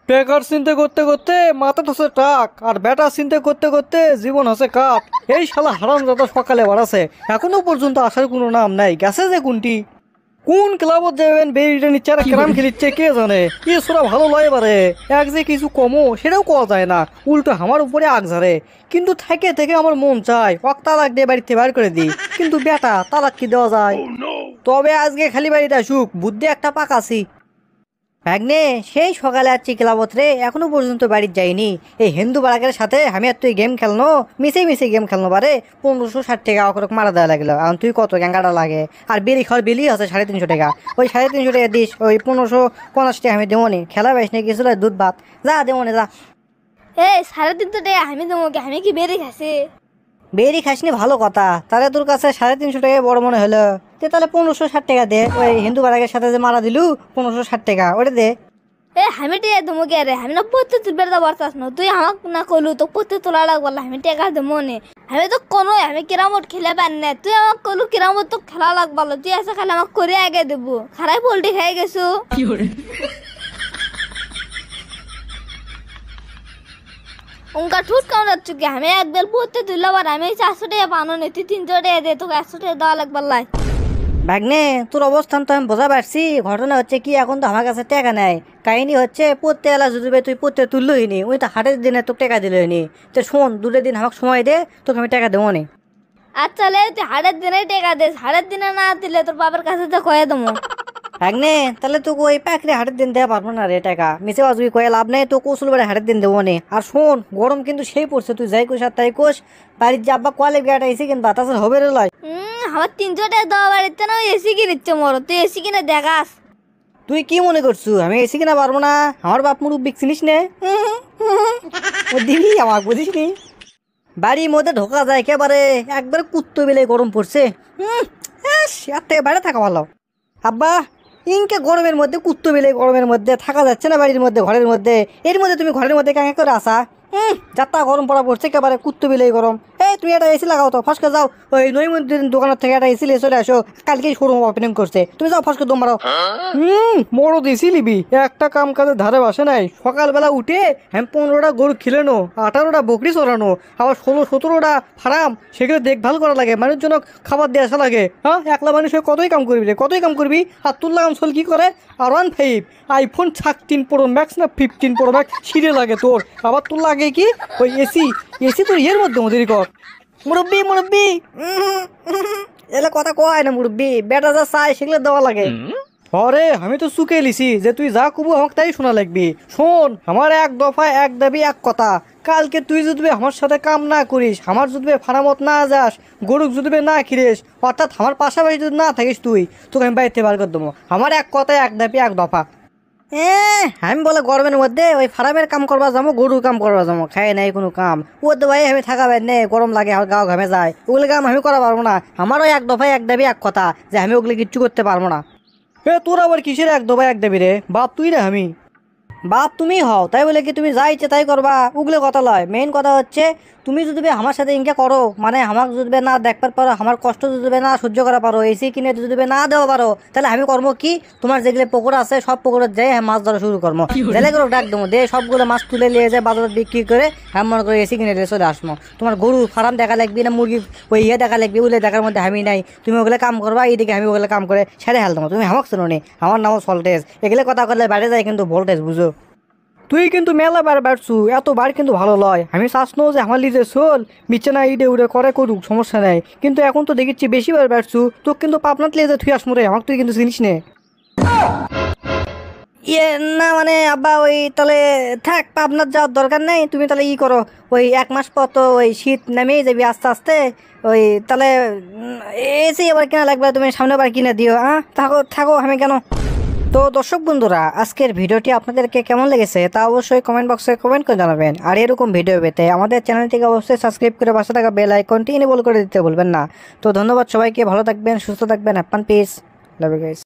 বেকার চিন্তা করতে করতে মাথা হচ্ছে টাক, আর বেটা চিন্তা করতে করতে জীবন হচ্ছে কাঠ। এই শালা হারাম যত সকালে বাড়াছে, এখনো পর্যন্ত আসার কোনো নাম নাই। গেছে যে কোনটি কোন ক্লাবত যাবেন বেরিটা নিচ্ছে আর ক্যারাম খেলিচ্ছে কে জানে। এ সোরা ভালো লয় এবারে এক যে কিছু কমো সেটাও কওয়া যায় না, উল্টো আমার উপরে আগ ঝাড়ে। কিন্তু থেকে থেকে আমার মন চায় ওক তালাক দিয়ে বাড়িতে বার করে দিই, কিন্তু বেটা তালাক কি দেওয়া যায়। তবে আজকে খালি বাড়িতে আসুক, বুদ্ধি একটা পাকাছি। ভাগ্নে সেই সকালে আর ক্লাবত রে, এখনো পর্যন্ত বাড়ির যাইনি। এই হিন্দু বাড়াকের সাথে আমি আর তুই গেম খেলনো, মিশে গেম খেলনো পারে। 1560 টাকা অকরক মারা দেওয়া লাগলো। এখন তুই কত গ্যাঙ্গাটা লাগে, আর বেরি খাওয়ার বেলি আছে 350 টাকা। ওই 350 টাকা দিস, ওই 1550 টাকা আমি দেবনি। খেলা পাইস না কিছু দুধ ভাত যা দেবনি যা। এই 350 টাকা আমি দেবো, আমি কি বেড়ে খাসি? বেরি খাসনি ভালো কথা, তাহলে তোর কাছে 350 টাকা বড় মনে হলো। তাহলে 1560 টাকা দে, ওই হিন্দু বাড়াকের সাথে যে মারা দিলু 1560 টাকা ওটা দে। আমি টিয়া দেবো কে রে? আমি না পড়তে তুলবে পারতাস না, তুই আমাক না কলু তো পড়তে তোলা লাগবো। আমি টাকা দেবো নে, আমি তো কোনো আমি কিরামত খেলে পার না। তুই আমাক কলু কিরামত তো খেলা লাগবো, তুই আছে খালি আমাক করে আগে দেবো। খারাপ পোল্ট্রি খাই গেছো। উনকা ঠুট কাউন্ট যাচ্ছ কি? আমি একবার পড়তে তুললে আবার আমি 400 টাকা পানো নি, তুই 300 টাকা দে, তোকে 100 টাকা দেওয়া লাগবার লাই। ভাগ্নে তোর অবস্থান তো আমি বোঝা পারছি। ঘটনা হচ্ছে কি, এখন তো আমার কাছে টাকা নেই। কাহিনী হচ্ছে পড়তে এলা যদি তুই পড়তে তুললই নি, ওই তো হাটের দিনে তোকে টাকা দিলই নি। তো শোন, 2 দিন আমাকে সময় দে, তোকে আমি টাকা দেবো নি। আচ্ছা লে, তুই হাটের দিনে টাকা দে, হাটের দিনে না দিলে তোর বাবার কাছে তো কয়ে দেবো। ভাগ্নে তাহলে তোকে ওই পাখরি হাটের দিন দেওয়া পারবো না রে টাকা। মিশে বাজবি কয়ে লাভ নেই, তো কৌশল বেড়ে হাটের দিন দেবো নি। আর শোন, গরম কিন্তু সেই পড়ছে, তুই যাই কোষ আর তাই কোষ। বাড়ির যে আব্বা কোয়ালে বিয়াটা এসে কিন্তু বাতাস হবে রে লয়। আমার 300 টাকা দেওয়া বাড়িতে না, ওই এসি কিনিচ্ছে মরো, তুই এসি কিনে দেখাস। তুই কি মনে করছু আমি এসি কিনা পারবো না? আমার বাপ মুরুব্বি চিনিস নে, ও দিবি আমাকে বুঝিস নি। বাড়ির মধ্যে ঢোকা যায় একেবারে, একবারে কুত্তো বেলে গরম পড়ছে। আর থেকে বাইরে থাকা ভালো। আব্বা ইনকে গরমের মধ্যে, কুত্তো বেলে গরমের মধ্যে থাকা যাচ্ছে না বাড়ির মধ্যে, ঘরের মধ্যে। এর মধ্যে তুমি ঘরের মধ্যে কাঁকা করে আসা। যাত্রা গরম পড়া পড়ছে একেবারে কুত্তো বেলেই গরম। তুমি একটা এসি লাগাও তো, ফসকে যাও। ওই নৈমুদ্দিন দোকানের থেকে একটা এসি চলে আসো, কালকেই শোরুম ওপেনিং করছে। তুমি যাও ফসকে দম মারাও। বড় দেশি লিবি, একটা কাম কাজের ধারে বাসে নাই। সকালবেলা উঠে আমি 15টা গরু খিলানো, 18টা বকরি চড়ানো, আবার 16-17টা ফার্ম, সেগুলো দেখভাল করা লাগে, মানুষজনক খাবার দিয়ে আসা লাগে। হ্যাঁ, একলা মানুষ হয়ে কতই কাম করবি রে, কতই কাম করবি। আর তোর লাগাম চল কি করে? আর 15 আইফোন 16 প্রো ম্যাক্স না 15 প্রো ম্যাক্স সিঁড়ে লাগে তোর। আবার তোর লাগে কি ওই এসি, এসি তোর এর মধ্যে মধ্যে কর। মুরব্বি মুরব্বি এলে কথা কয় না মুরব্বি, বেটা যা চাই সেগুলো দেওয়া লাগে। আরে আমি তো চুকে লিছি যে তুই যা কবু আমাকে তাই শোনা লাগবি। শোন, আমার এক দফা এক দাবি এক কথা। কালকে তুই যদি আমার সাথে কাম না করিস, আমার যদি ফার্মত না যাস, গরুক যদি না খিরিস, অর্থাৎ আমার পাশাপাশি যদি না থাকিস তুই, তোকে আমি বাড়িতে বার করে দেবো। আমার এক কথায় এক দাবি এক দফা। আমি বলে গরমের মধ্যে ওই ফার্মের কাম করবা যাবো, গরুর কাম করবা যাবো, খাই নাই কোনো কাম। ও তো ভাই আমি থাকা ভাই নে, গরম লাগে, আমার গাও ঘামে যায়, ওগুলো কাম আমি করা পারবো না। আমারও এক দফায় এক দাবি এক কথা, যে আমি ওগুলো কিচ্ছু করতে পারবো না। তোর আবার কিসের এক দফায় এক দাবি রে? বাপ তুই না আমি? বাপ তুমি হও, তাই বলে কি তুমি যা ইচ্ছে তাই করবা? ওগুলো কথা লয়। মেইন কথা হচ্ছে তুমি যদি আমার সাথে ইনকে করো, মানে আমাকে যদি না দেখবার পারো, আমার কষ্ট যদি না সহ্য করা পারো, এসি কিনে যদি না দেওয়া পারো, তাহলে আমি কর্ম কি? তোমার যেগুলো পুকুর আছে সব পুকুরে যাই মাছ ধরা শুরু করবো। জেলে করে ডাক দেবো, দিয়ে সবগুলো মাছ তুলে নিয়ে যায় বাজারে বিক্রি করে, আমি মনে করে এসি কিনে দিয়ে চলে আসবো। তোমার গরু ফার্ম দেখা লাগবে না, মুরগি ওই দেখা লাগবে, ওগুলো দেখার মধ্যে আমি নাই। তুমি ওগুলো কাম করবা, এইদিকে আমি ওগুলো কাম করে সেরে হেল দেবো। তুমি আমাকে শোনো নি, আমার নামও সল্টেজ। এগুলো কথা করলে বাইরে যায় কিন্তু ভোল্টেজ, বুঝো? তুই কিন্তু মেলা বার বাড়ছু, এত বার কিন্তু ভালো লয়। আমি চাচ্নো যে আমার লিজে চল, বিছানা ইডে উড়ে করে করুক, সমস্যা নাই। কিন্তু এখন তো দেখিচ্ছি বেশি বার বাড়ছু, তোকে কিন্তু পাবনাত লিজে থুই আসমরে, আমাকে তুই কিন্তু চিনিস নে। না মানে আব্বা, ওই তাহলে থাক, পাবনার যাওয়ার দরকার নেই। তুমি তাহলে ই করো, ওই 1 মাস পর তো ওই শীত নেমেই যাবি আস্তে আস্তে। ওই তাহলে এসে আবার কিনা লাগবে, তুমি সামনে বার কিনে দিও। থাকো থাকো, আমি কেন। তো দর্শক বন্ধুরা, আজকের ভিডিওটি আপনাদেরকে কেমন লেগেছে তা অবশ্যই কমেন্ট বক্সে কমেন্ট করে জানাবেন। আর এরকম ভিডিও পেতে আমাদের চ্যানেলটিকে অবশ্যই সাবস্ক্রাইব করে পাশে থাকা বেল আইকনটি এনেবল করে দিতে ভুলবেন না। তো ধন্যবাদ সবাইকে, ভালো থাকবেন, সুস্থ থাকবেন, happy peace, love you guys.